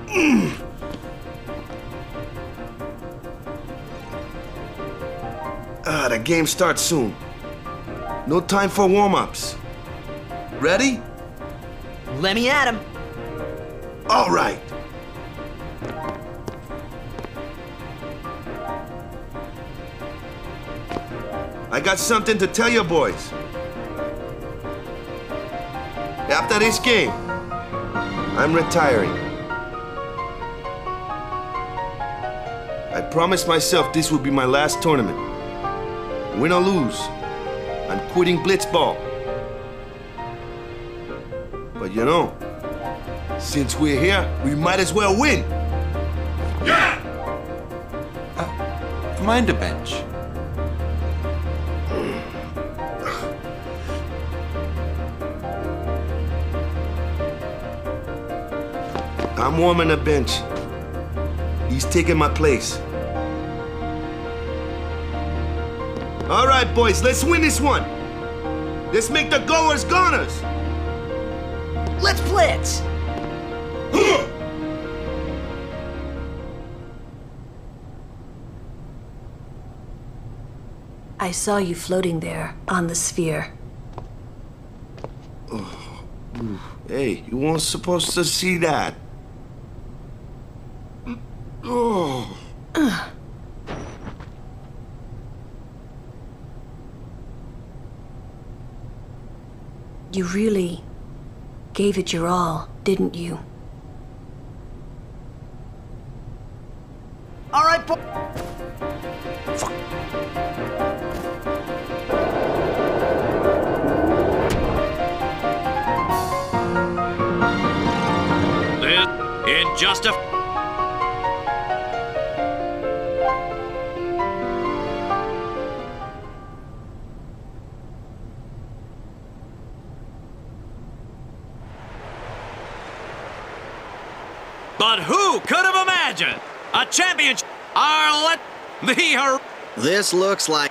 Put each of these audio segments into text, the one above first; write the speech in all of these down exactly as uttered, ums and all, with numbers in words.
Ah, the game starts soon. No time for warm-ups. Ready? Let me at him. All right. I got something to tell you boys. After this game, I'm retiring. I promised myself this would be my last tournament. Win or lose, I'm quitting Blitzball. But you know, since we're here, we might as well win. Yeah! Uh, mind a bench. I'm warming the bench. He's taking my place. All right, boys, let's win this one. Let's make the goers goners. Let's blitz. I saw you floating there on the sphere. Oh, hey, you weren't supposed to see that. Oh. Uh. You really gave it your all, didn't you? All right, boy. Fuck. This in just a. But who could have imagined a championship? Our let the. This looks like.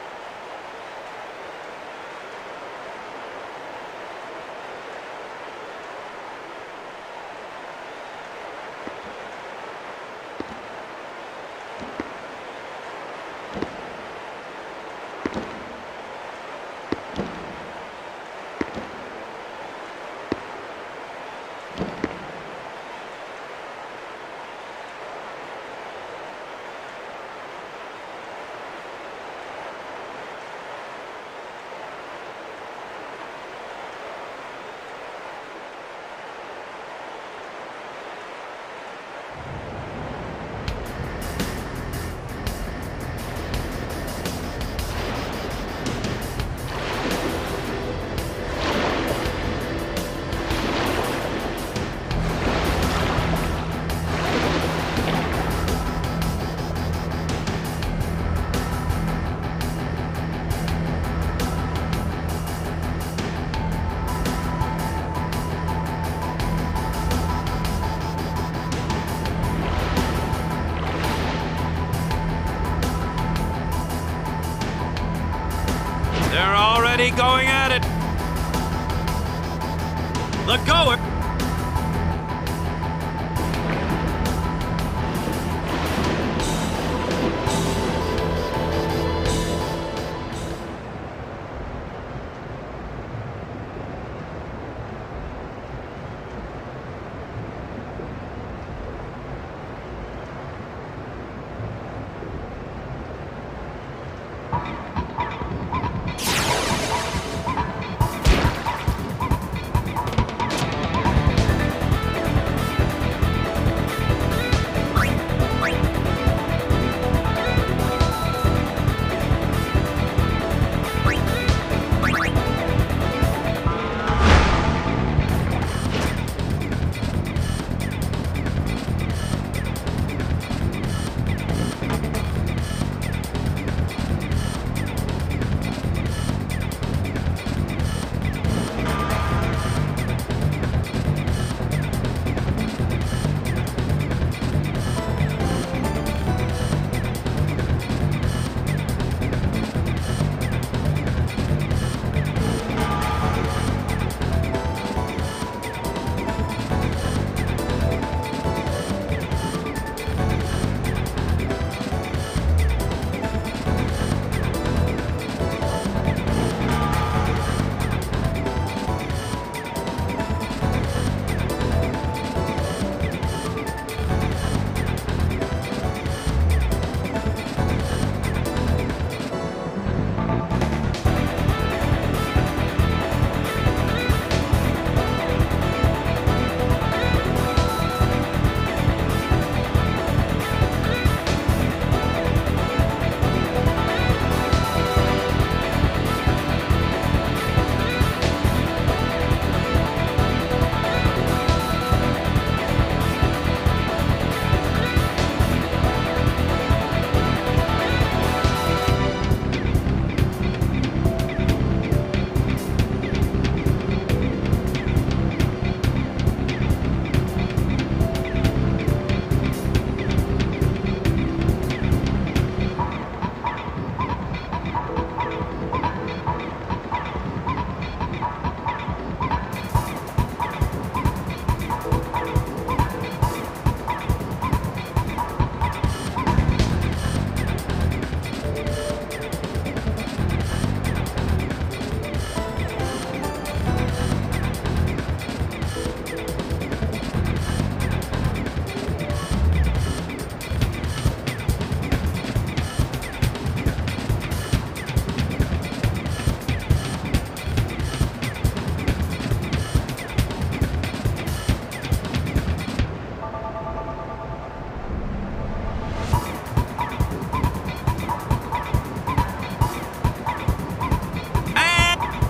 They're already going at it. The goer.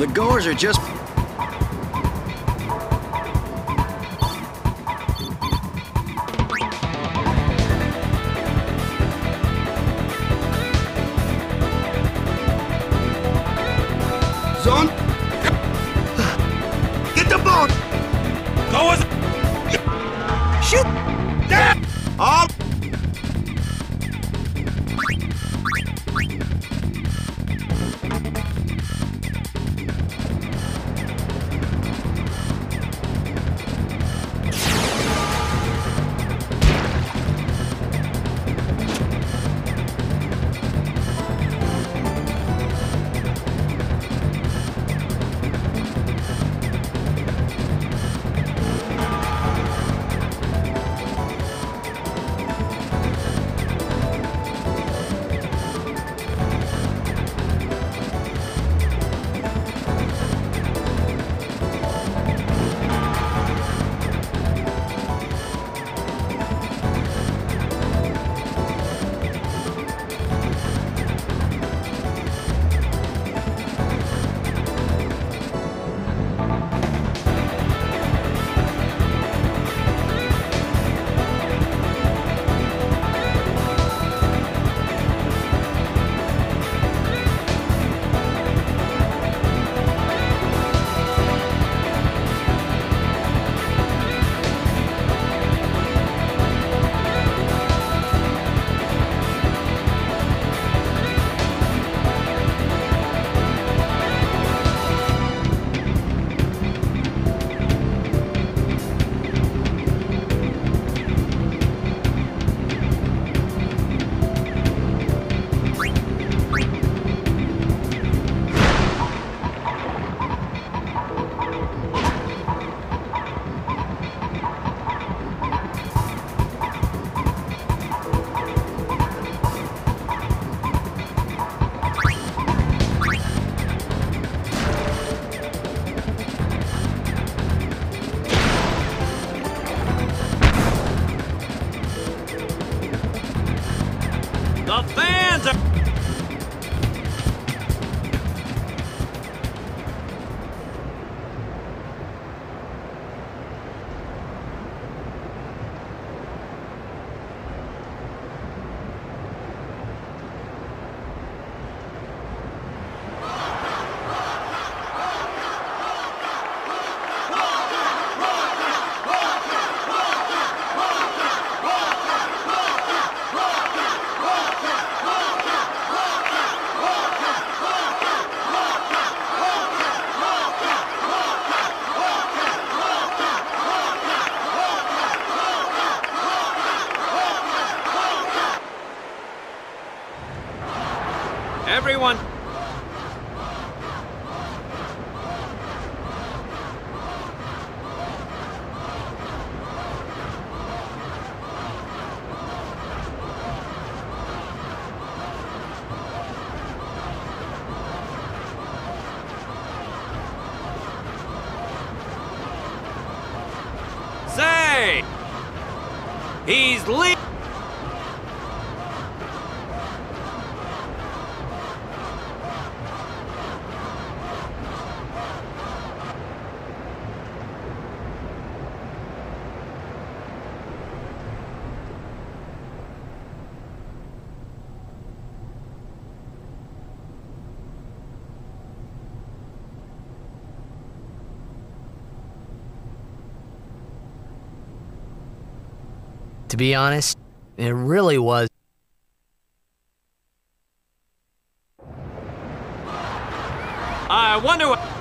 The goers are just... Zone. Get the ball. Go as... Shoot! All. The fans are... Everyone... Say! He's leading! To be honest, it really was. I wonder what...